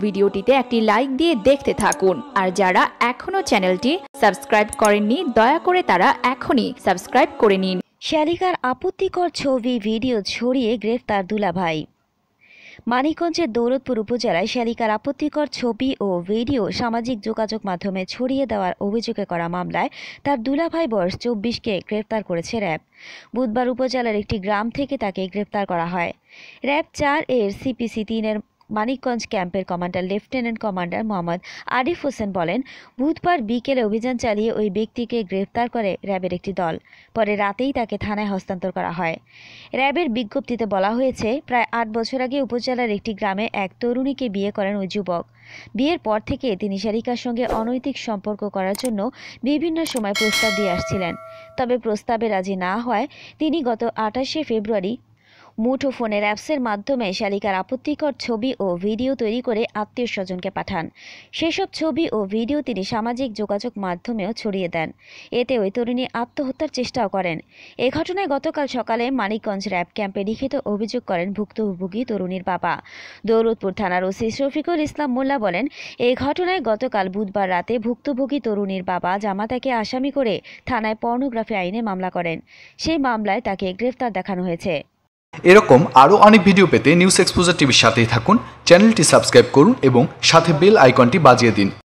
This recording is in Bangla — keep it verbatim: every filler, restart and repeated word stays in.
ভিডিওটিতে একটি লাইক দিয়ে দেখতে থাকুন। আর যারা এখনো চ্যানেলটি সাবস্ক্রাইব করেননি দয়া করে তারা এখনই সাবস্ক্রাইব করে নিন। শ্যালিকার আপত্তিকর ছবি ভিডিও ছড়িয়ে গ্রেফতার দুলাভাই। মানিকগঞ্জের দৌলতপুর উপজেলায় শ্যালিকার আপত্তিকর ছবি ও ভিডিও সামাজিক যোগাযোগ মাধ্যমে ছড়িয়ে দেওয়ার অভিযোগে করা মামলায় তার দুলাভাই বয়স চব্বিশকে গ্রেফতার করেছে র্যাব। বুধবার উপজেলার একটি গ্রাম থেকে তাকে গ্রেফতার করা হয়। র্যাব চার এর সিপিসি তিনের মানিকগঞ্জ ক্যাম্পের commander lieutenant commander Mohammad Arif Hossain বলেন, বুধবার বিকেলে অভিযান চালিয়ে ওই ব্যক্তিকে গ্রেফতার করে র্যাবের একটি দল। পরে রাতেই তাকে থানায় হস্তান্তর করা হয়। র্যাবের বিজ্ঞপ্তিতে বলা হয়েছে, প্রায় আট বছর আগে উপজেলার একটি গ্রামে এক তরুণীকে বিয়ে করেন ওই যুবক। বিয়ের পর থেকে তিনি শ্যালিকার সঙ্গে অনৈতিক সম্পর্ক করার জন্য বিভিন্ন সময় প্রস্তাব দিয়ে আসছিলেন। তবে প্রস্তাবে রাজি না হওয়ায় তিনি গত আঠাশে ফেব্রুয়ারি মুঠোফোনের অ্যাপসের মাধ্যমে শ্যালিকার আপত্তিকর ছবি ও ভিডিও তৈরি করে আত্মীয় স্বজনকে পাঠান। সেসব ছবি ও ভিডিও তিনি সামাজিক যোগাযোগ মাধ্যমেও ছড়িয়ে দেন। এতে ওই তরুণী আত্মহত্যার চেষ্টাও করেন। এ ঘটনায় গতকাল সকালে মানিকগঞ্জ র্যাব ক্যাম্পে লিখিত অভিযোগ করেন ভুক্তভোগী তরুণীর বাবা। দৌলতপুর থানার ওসি শফিকুল ইসলাম মোল্লা বলেন, এই ঘটনায় গতকাল বুধবার রাতে ভুক্তভোগী তরুণীর বাবা জামাতাকে আসামি করে থানায় পর্নোগ্রাফি আইনে মামলা করেন। সেই মামলায় তাকে গ্রেফতার দেখানো হয়েছে। এরকম আরও অনেক ভিডিও পেতে নিউজ এক্সপোজার টিভির সাথেই থাকুন। চ্যানেলটি সাবস্ক্রাইব করুন এবং সাথে বেল আইকনটি বাজিয়ে দিন।